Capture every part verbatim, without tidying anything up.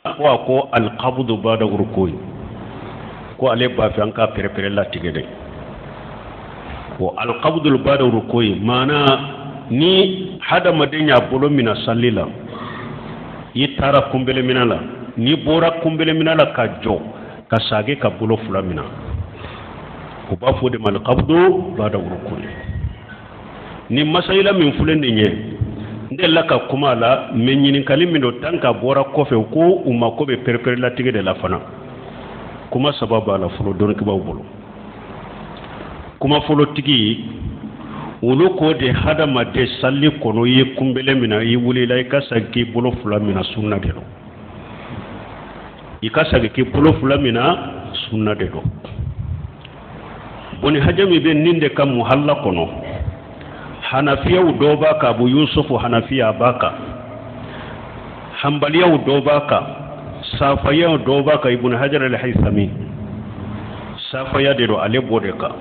wa ko alqabdu ba'da ruku'i ko ale ba fi an ka perepere la tigede ko alqabdu ba'da ruku'i mana ni hada madenya bolo mina sallila yitara kumbele minala ni bora kumbele minala ka jo ka sage ka bolo fula mina ko ba fo de mal qabdu ba'da ruku'i ni masaila min fulen nye ndella ka kuma la men nyinin kalimi do tanka bora kofe ko umma ko be perper la tige de la fana kuma sababa la fulo don ki bawbolo kuma fulo tigi wolo ko de hada ma de salli kono yi kumbele mina yi wuli la ka sanki bolo fula mina sunna de do ika sanki bolo fula mina sunna de do boni hajami be ninde kam muhalla kono hanafiya do baka abu yusufu hanafiya baka hanbaliya do baka safaya do baka ibn hajar al-haythami safaya de do ale bodeka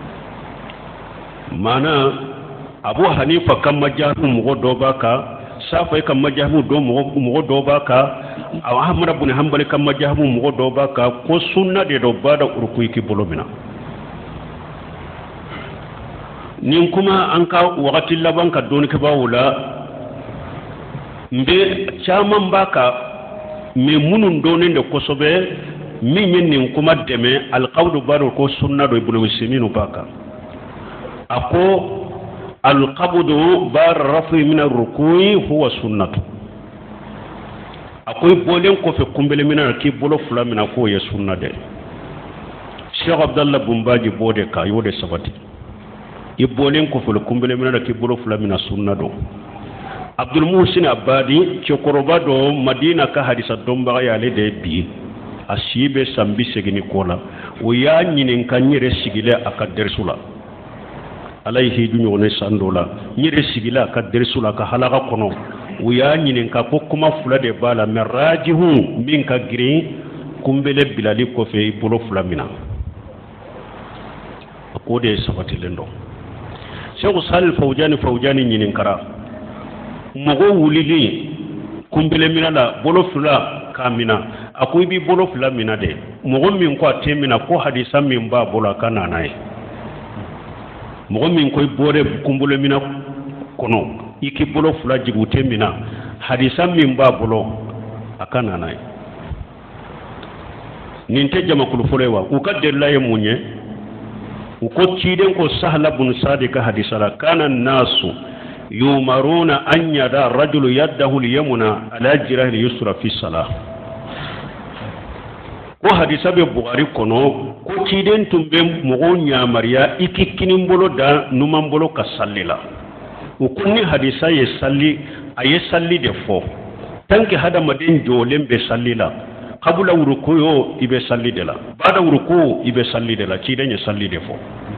mana abu hanifa kam majahu mugo do baka safaya kam majahu do mugo do baka ahmad ibn hanbali kam majahu mugo do baka ko sunna de do bada urkuyi ki bolomina nin kuma an ka wakati laban ka doni ka bawula mbe chaman baka me munun donin da kosobe min yin nin kuma deme alqawlu baro ko sunna do ibnu musliminu baka ako alqabdu bar rafi min arruku'i huwa sunnatu akoy bolen ko fe kumbele mina ki bolo fula mina ko ya sunna de Sheikh Abdallah Bumbaji bode ka yode sabati ibolen ko fulu kumbele mina ki bolo fula mina sunna do Abdul Muhsin Abadi chokoroba do Madina ka hadisa domba ya le de bi asibe sambi segini kola o ya nyinin kan nyire sigile aka dersula alayhi dunyo ne sandola nyire sigile aka dersula ka halaka kono o ya nyinin ka ko kuma fula de bala merajihu min ka giri kumbele bilali ko fe bolo fula mina ko de sabati lendo Sheikh Salih Fawjani Fawjani nyinin kara mogo wulili kumbele mina la bolo fula kamina akoy bi bolo fula mina de mogo min ko atemina ko hadisa min ba bolo kana nay mogo min koy bore kumbele mina kono iki bolo fula jigute mina hadisa min ba bolo akana nay ninte jama kulu folewa ukadella ye munye uko ciden ko Sahla bin Sadiq hadisala kana nasu yumaruna an yada rajulu yadahu al-yamna ala jirah al-yusra fi salah ko hadisa be Bukhari kono ko ciden tumbe mogo nyamariya ikikinin bolo da numan bolo ka sallila ukunni hadisa ye salli aye salli de fo tanki hada madin jolen be sallila qabla rukuyo ibe salli de la bada ruku ibe salli de la ciden ye salli de fo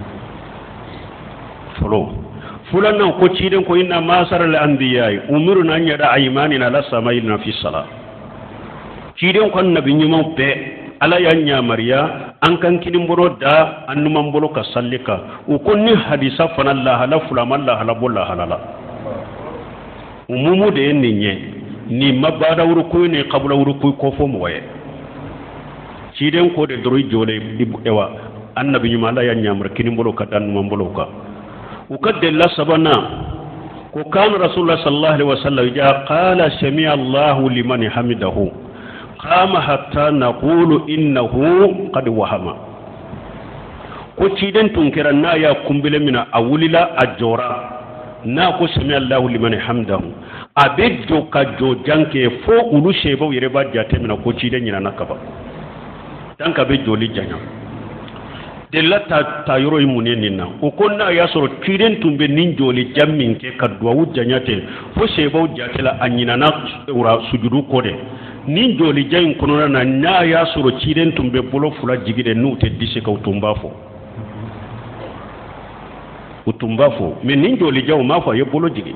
folo fulana ko ciden ko inna masar al anbiya umiruna an yada aymanina la samailna fi salat ciden ko annabi nyimo be ala yanya mariya an kan kinin boro da annuman bolo ka sallika ukunni hadisa fanallah la fulama allah la bolla halala umumu de ninye ni mabada ruku ne qabla ruku ko fo moye ciden ko de doroy jole ewa annabi nyima la yanya mar kinin bolo ka dan annuman bolo ka وقد الله سبحانه وكان رسول الله صلى الله عليه وسلم إذا قال سمع الله لمن حمده قام حتى نقول إنه قد وهم وتشيدن تنكرنا يا كمبل من أوللا أجورا ناكو سمع الله لمن حمده أبدو كجو جانك فوق ولو شيبو يربا جاتي من وتشيدن ينا نكبا تانك أبدو لجانا della ta tayoro imuneni na ukonna ya soro kiren tumbe ninjoli jammin ke kadwa wujanyate fo sebo jatela anyina na ura sujudu kode ninjoli jayin kono na nya ya soro kiren tumbe bolo fula jigide nute dise ka utumba fo utumba fo me ninjoli jaw ma fo ye bolo jigi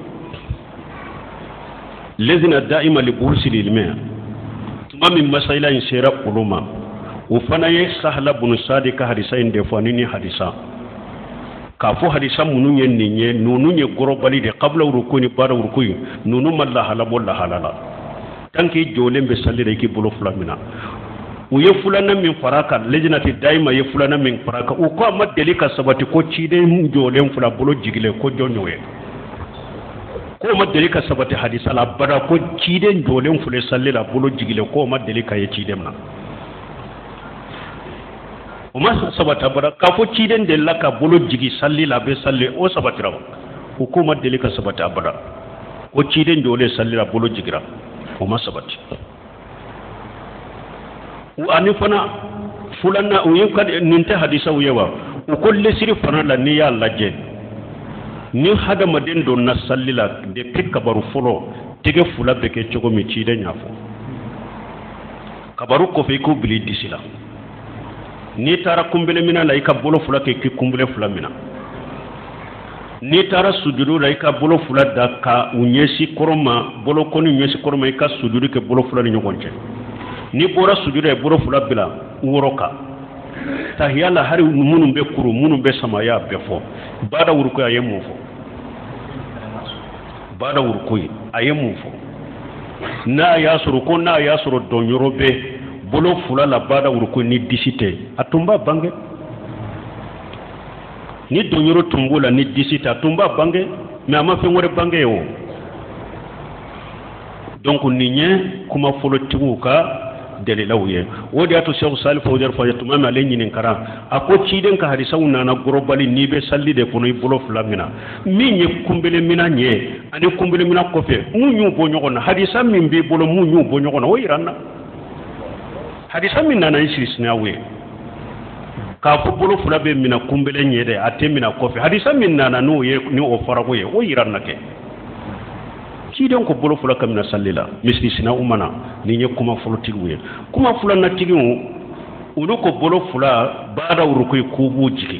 lezina daima li bursi lilma tuma min masaila in sera kuluma ufana ye Sahla bin Sadiq hadisa inde fo nini hadisa ka fo hadisa mununye ninye nununye gorobali de qabla rukuni bara rukuni nunu malla halabo la halala tanki jolen be sallira iki bolo fula mina u ye fulana min faraka lejnati daima ye fulana min faraka u ko ma delika sabati ko cide jolen fula bolo jigile ko jonyoye ko ma delika sabati hadisa la bada ko cide jolen fule sallira bolo jigile ko ma delika ye cide na o ma sabata bada ka fo cide de la ka bolo jigi sallila be salle o sabatira o ko ma delika sabata bada ko cide jole sallira bolo jigira o ma sabati ani fana fulanna o yin kad ninta hadisa yewa o kolle siri fana la ni ya laje ni hada maden do na sallila de pikka baru folo tege fula beke chogo mi cide nyafo kabaru ko fe ko bili disila ni tara kumbele mina la ika bolo fula ke ki kumbele fula mina ni tara sujudu la ika bolo fula da ka unyesi koroma bolo koni unyesi koroma ika sujudu ke bolo fula ni nyogonje ni bora sujudu e bolo fula bila uroka tahiyala hari munum be kuru munum be samaya be fo bada wuruko ayemu fo bada wuruko ayemu fo na yasuru ko na yasuru don yorobe bolo fula la bada wuruko ni disite atumba bange ni don yoro tumbola ni disite atumba bange mais ama fe ngore bange yo donc ninye kuma folo tiguka delila wuye wodi ato Cheikh Salih Fawzan fayatu mama le nyinin kara ako ciden ka hadisa wona na globali ni be salli de kono bolo flamina minye kumbele mina nye ani kumbele mina kofe munyu bo nyogona hadisa min be bolo munyu bo nyogona o iranna hadisa min nana isisna we ka fo bolo flabe mina kumbele nyede ate mina kofe hadisa min nana no ye ni o farago ye o iranna ke ciden ko bolo fula kamina sallila misli sina umana ni nye kuma fulu tiguye kuma fula na tigu ulu ko bolo fula bada urukuy kubu jigi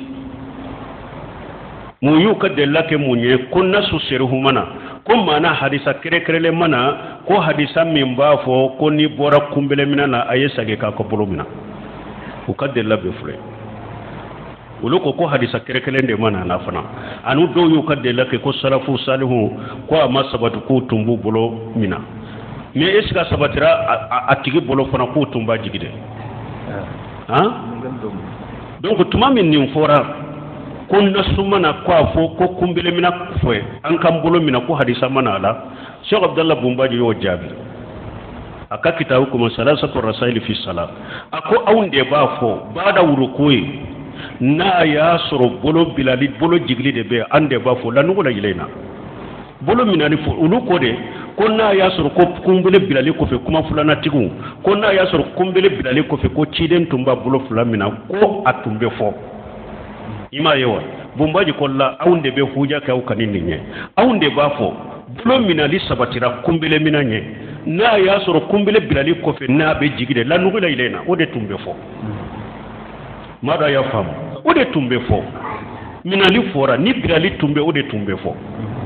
mu yu ka della ke munye kunna susiru humana ko mana hadisa kere kerele mana ko hadisa min bafo ko ni bora kumbele mina na ayesa ge ka ko bolo mina u ka della be fule ulu ko ko hadisa kere kerele mana na fana anu do yu ka della ke ko salafu salihu ko ama sabatu ko tumbu bolo mina me eska sabatira atigi bolo fana ko tumba jigide ha donc tuma min nin fora ko nasumana ko afo ko kumbele mina fo an kam bolo mina ko hadisa mana la Sheikh Abdullah Bumbaji yo jabi aka kitabu kuma salasatu rasail fi salat ako aunde ba fo bada wurukoyi na ya soro bolo bilali bolo jigli de be ande ba fo la nugo la yilena bolo minani fo ulu ko de ko na ya soro ko kumbele bilali ko fe kuma fulana tigu ko na ya soro kumbele bilali ko fe ko ciden tumba bolo fulamina ko atumbe fo ima yewa Bumbaji ko la aunde be huja ka ukanini nye aunde ba fo bolo minali sabatira kumbele minanye na ya soro kumbele bilali ko fe na be jigide la nugo la yilena o de tumbe fo mada ya famu o de tumbe fo minali fora ni bilali tumbe o de tumbe fo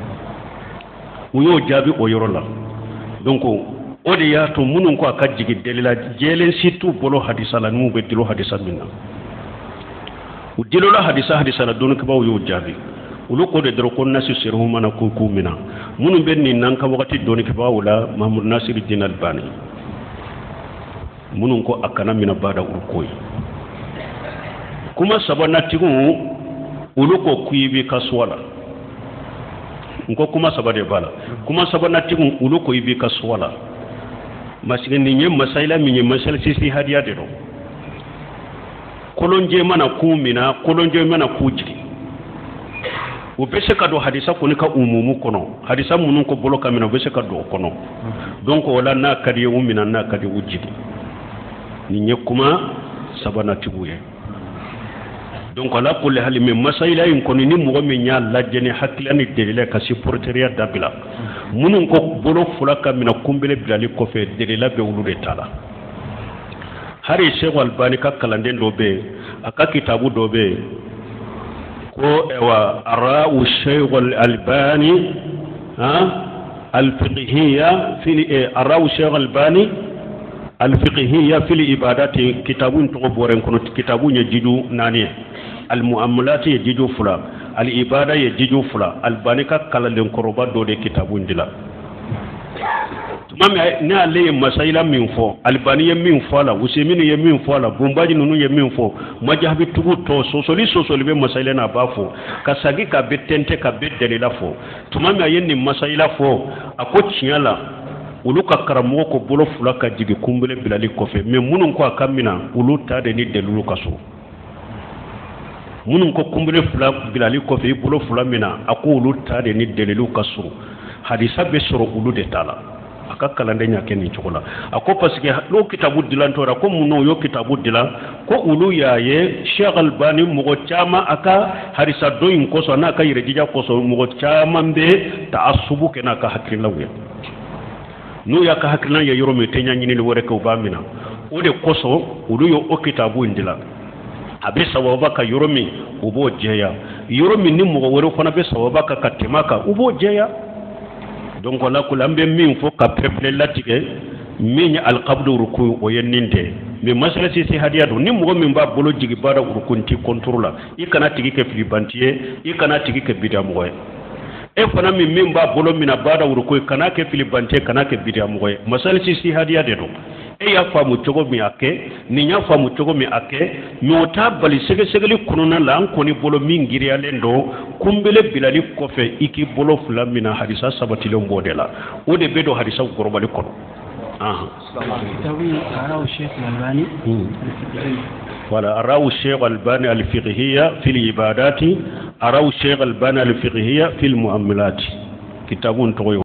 uyo jabi o yorola donc o de ya to munun ko aka jigi delila jelen situ bolo hadisa la nu be dilo hadisa minna u dilo la hadisa hadisa la don ko ba uyo jabi ulo ko de dro ko nasi siru mana ko ku mina munun ben ni nan ka wakati don ko ba wala Mahmud Nasiruddin Albani munun ko akana mina bada urkoyi kuma sabana tigu uluko kuibi kaswala nko kuma sabade bala kuma sabana tigu uluko ibi kaswala masige ni nyem masaila minye masal sisi hadiya de do kolonje mana kumina kolonje mana kujiri ubese kado hadisa ko nika umumu kono hadisa munun ko boloka mina ubese kado kono donc wala na kadi umina na kadi ujidi ni nyekuma sabana tigu ye donc ala kulli hal min masaila in koni ni mo mi nya lajene haklani delile ka supporteria dabila munun ko bolo fulaka mina kumbele bilali ko fe delila be wulude tala hari Sheikh Albani ka kalande do be aka kitabu do be ko ewa arau Sheikh Albani ha al-fiqhiyya fi arau Sheikh Albani al-fiqhiyya fi al-ibadati kitabun to boren kono kitabu nya jidu nani al-muamalat yajidu fula al-ibada yajidu fula al-banika kala len koroba do de kitabun dila tumami ne ale ye masaila min fɔ Albani ye min fɔ la Usemini ye min fɔ la Bombaji nunu ye min fɔ majahabi tugu tɔ sosoli sosoli bɛ masaila na b'a fɔ ka sagi ka bɛ tɛntɛ ka bɛ dalila fɔ tumami a ye nin masaila fɔ a ko tiɲɛ la olu ka karamɔgɔ ko bolo fila ka jigi kunbele bilali kɔfɛ mais minnu ko a ka mina olu ta de ni dalilu ka so minnu ko kunbele fila bilali kɔfɛ i bolo fila mina a ko olu ta de ni dalilu ka so hadisa bɛ sɔrɔ olu de ta la a ka kalanden ɲa kɛ nin cogo la a ko parce que n'o kitabu dilantɔra ko mun n'o y'o kitabu dilan ko olu y'a ye Cheikh Albani mɔgɔ caman a ka hadisa dɔ in kosɔn n'a ka yɛrɛjija kosɔn mɔgɔ caman bɛ ta'assubu kɛ n'a ka hakilinaw ye n'u y'a ka hakilina ye yɔrɔ min tɛ ɲa ɲinini wɛrɛ kɛ u b'a minɛ o de kosɔn olu y'o kitabu in dilan a bɛ sababa ka yɔrɔ min u b'o jɛya yɔrɔ min ni mɔgɔ wɛrɛ fana bɛ sababa ka ka tɛmɛ a kan u b'o jɛya donc la ko an bɛ min fɔ ka peuple latigɛ min ye alqabdu ruku o ye nin tɛ mais masala si hadiya don ni mɔgɔ min b'a bolo jigi baara ruku ti contrôle la i kana tigi kɛ filibanti ye i kana tigi kɛ bidaa mɔgɔ ye e fana min min b'a bolo mina baara ruku kana kɛ filibanti ye kana kɛ bidaa mɔgɔ ye masala si hadiya de don e y'a faamu cogo min a kɛ nin y'a faamu cogo min a kɛ mais o t'a bali sɛgɛsɛgɛli kɔnɔna la an kɔni bolo min giriyalen don kunbele bilali kɔfɛ i k'i bolo fila mina hadisa sabatilen b'o de la o de bɛ don hadisa gɔrɔbali kɔnɔ voilà arawu Cheikh Albani al-fiqhiyya fil ibadati arawu Cheikh Albani al-fiqhiyya fil muamalat kitabun tɔgɔ